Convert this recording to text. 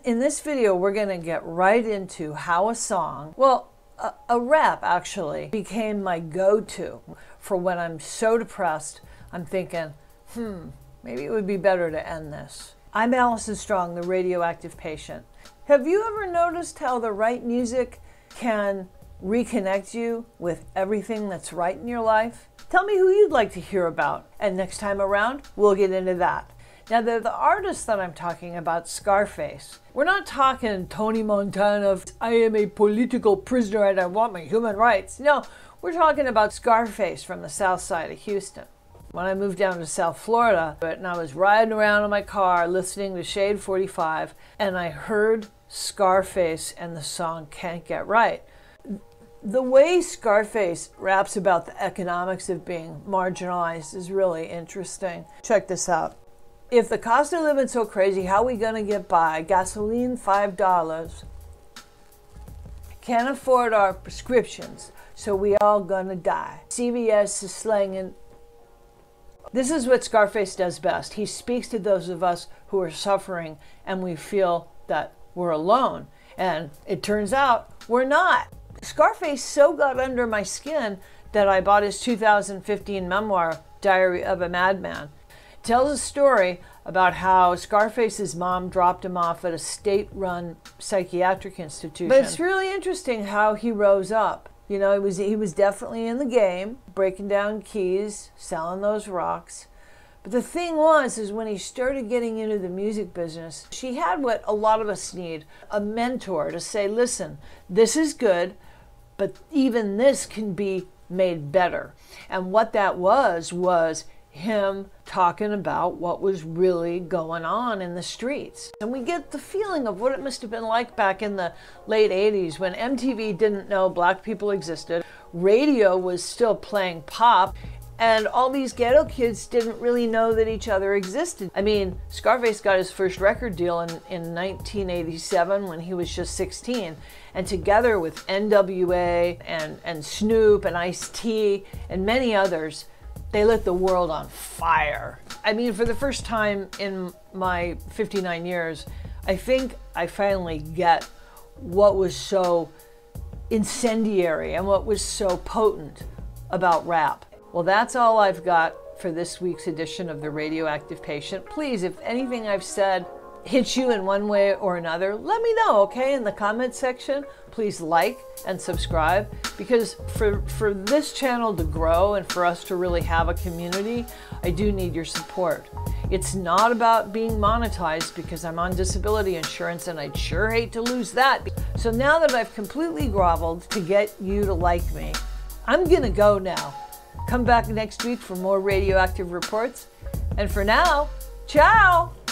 In this video, we're going to get right into how a song, well, a rap actually, became my go-to for when I'm so depressed, I'm thinking, maybe it would be better to end this. I'm Allison Strong, the Radioactive Patient. Have you ever noticed how the right music can reconnect you with everything that's right in your life? Tell me who you'd like to hear about, and next time around, we'll get into that. Now, the artist that I'm talking about, Scarface. We're not talking Tony Montana, I am a political prisoner and I want my human rights. No, we're talking about Scarface from the south side of Houston. When I moved down to South Florida, and I was riding around in my car listening to Shade 45, and I heard Scarface and the song Can't Get Right. The way Scarface raps about the economics of being marginalized is really interesting. Check this out. If the cost of living so crazy, how we gonna get by? Gasoline $5. Can't afford our prescriptions, so we all gonna die. CVS is slanging. This is what Scarface does best. He speaks to those of us who are suffering and we feel that we're alone. And it turns out we're not. Scarface so got under my skin that I bought his 2015 memoir, Diary of a Madman. It tells a story about how Scarface's mom dropped him off at a state-run psychiatric institution. But it's really interesting how he rose up. You know, he was definitely in the game, breaking down keys, selling those rocks. But the thing is when he started getting into the music business, she had what a lot of us need, a mentor to say, listen, this is good, but even this can be made better. And what that was him talking about what was really going on in the streets. And we get the feeling of what it must have been like back in the late 80s when MTV didn't know black people existed, radio was still playing pop, and all these ghetto kids didn't really know that each other existed. I mean, Scarface got his first record deal in 1987 when he was just 16. And together with NWA and Snoop and Ice-T and many others, they lit the world on fire. I mean, for the first time in my 59 years, I think I finally get what was so incendiary and what was so potent about rap. Well, that's all I've got for this week's edition of The Radioactive Patient. Please, if anything I've said hits you in one way or another, let me know, okay, in the comment section. Please like and subscribe, because for this channel to grow and for us to really have a community, I do need your support. It's not about being monetized because I'm on disability insurance and I'd sure hate to lose that. So now that I've completely groveled to get you to like me, I'm gonna go now. Come back next week for more radioactive reports. And for now, ciao!